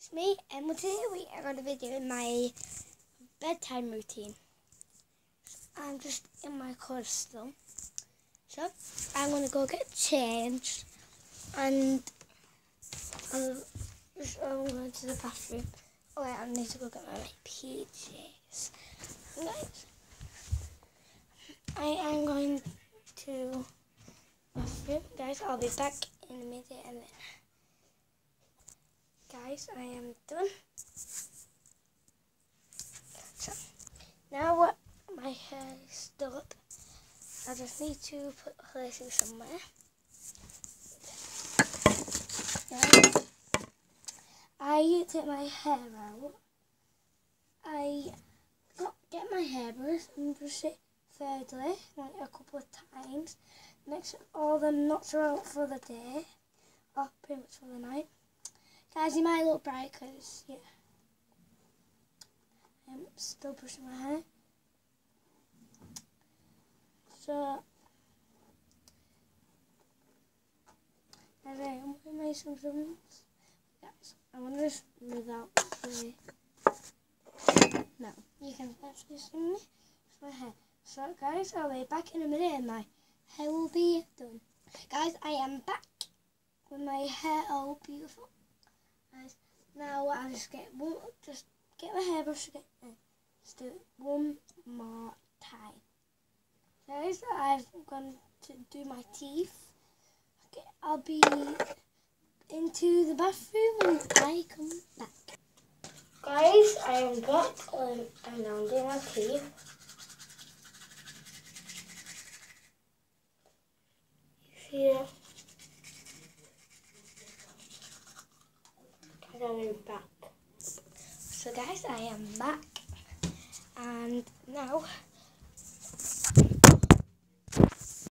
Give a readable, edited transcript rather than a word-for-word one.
it's me, and today we are going to be doing my bedtime routine. I'm just in my clothes still, so I'm going to go get changed, and I'm going to the bathroom. Oh wait, I need to go get my PJs. Guys, I am going to bathroom. Guys, I'll be back in a minute, and then guys, I am done. So now what my hair is still up, I just need to put laces somewhere. Now, I take my hair out. I get my hairbrush and brush it thirdly, like a couple of times. Make sure all the knots are out for the day, or pretty much for the night. Guys, you might look bright because, yeah, I'm still brushing my hair. So, as I am with my assumptions, guys, I want to just move out the way. No, you can actually see me with my hair. So, guys, I'll be back in a minute and my hair will be done. Guys, I am back with my hair all beautiful. Guys, now I'll just get my hairbrush again and just do it one more time. Guys, I'm going to do my teeth. Okay, I'll be into the bathroom when I come back. Guys, I am back and now I'm doing my teeth. You see it? I'm back. So guys, I am back, and now